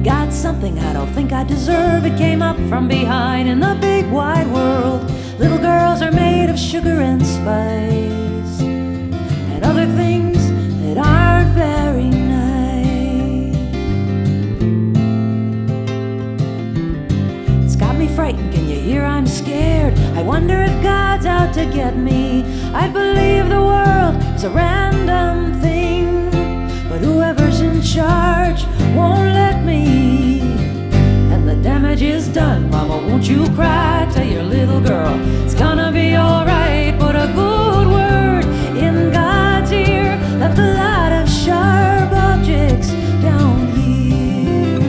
got something I don't think I deserve. It came up from behind in the big wide world. Little girls are made of sugar and spice and other things that aren't very nice. It's got me frightened, can you hear I'm scared? I wonder if God's out to get me. I believe the world is a random thing, but whoever's in charge won't let me. And the damage is done. Mama, won't you cry? Tell your little girl it's gonna be alright. Put a good word in God's ear. Left a lot of sharp objects down here.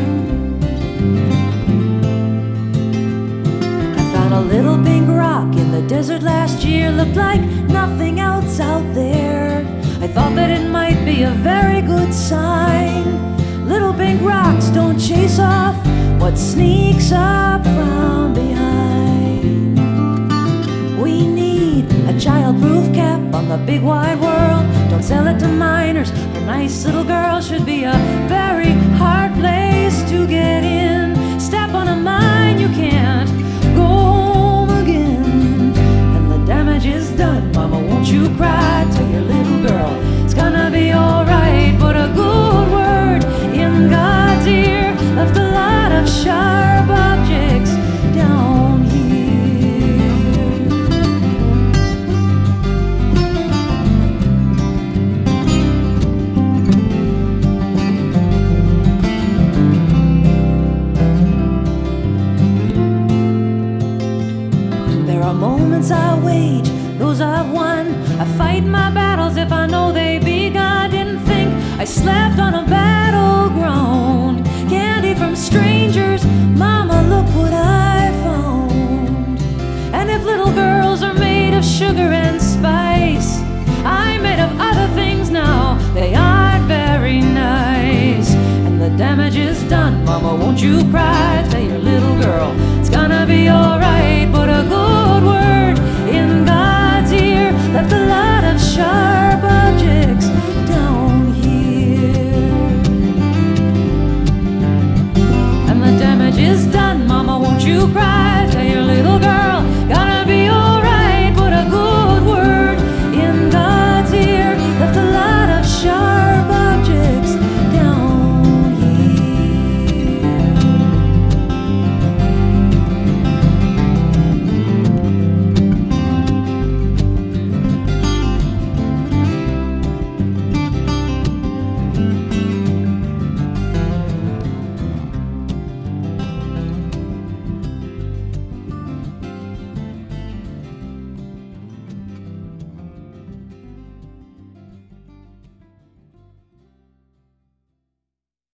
I found a little pink rock in the desert last year. Looked like nothing else out there. I thought that it might be a very good sign. Little pink rocks don't chase off what sneaks up from behind. We need a child-proof cap on the big wide world. Don't sell it to minors. A nice little girl should be a very hard place to get in. Step on a mine, you can't go home again. And the damage is done. Mama, won't you cry? Tell your little girl it's gonna be alright. Put a good word in God's ear. Left a lot of sharp objects down here. There are moments I wage, those I've won. I fight my battles if I know they begun. Didn't think I slept on a battleground. Candy from strangers, mama, look what I found. And if little girls are made of sugar and spice, I'm made of other things now. They aren't very nice. And the damage is done. Mama, won't you cry? Tell your little girl it's gonna be alright. Put a good